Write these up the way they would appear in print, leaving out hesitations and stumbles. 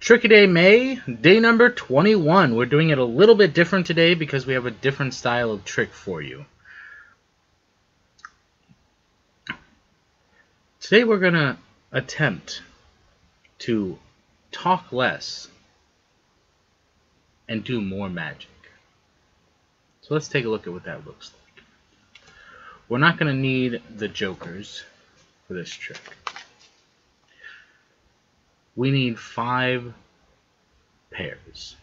Trick-a-Day May, day number 21. We're doing it a little bit different today because we have a different style of trick for you. Today we're going to attempt to talk less and do more magic. So let's take a look at what that looks like. We're not going to need the jokers for this trick. We need 5 pairs.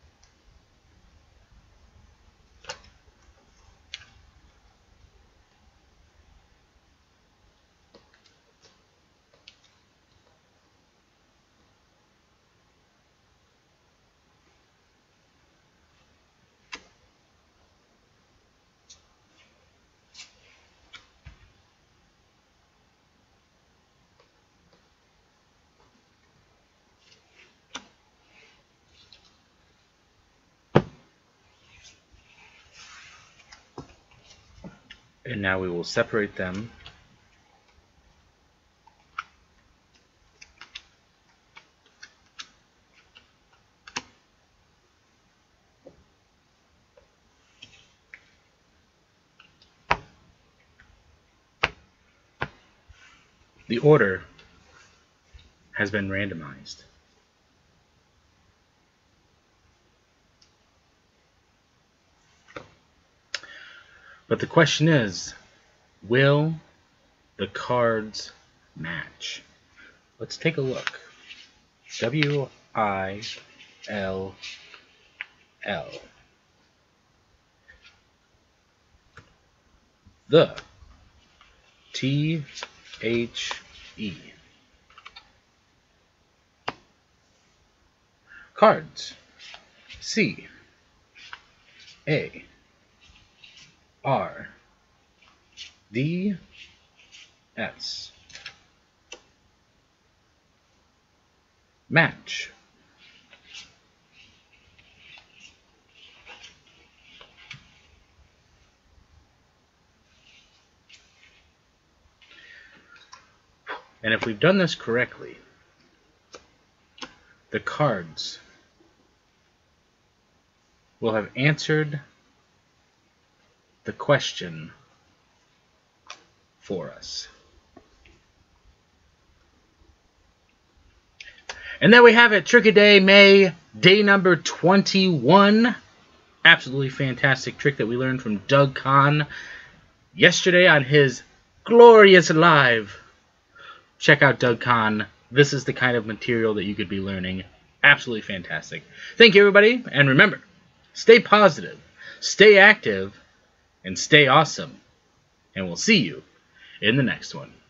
And now we will separate them . The order has been randomized. But the question is, will the cards match? Let's take a look. W-I-L-L. The. T-H-E. Cards. C. A. R. D. S. Match. And if we've done this correctly, the cards will have answered the question for us. And there we have it, Trick-a-Day May, day number 21. Absolutely fantastic trick that we learned from Doug Kahn yesterday on his glorious live. Check out Doug Kahn. This is the kind of material that you could be learning. Absolutely fantastic. Thank you, everybody. And remember, stay positive, stay active, and stay awesome. And we'll see you in the next one.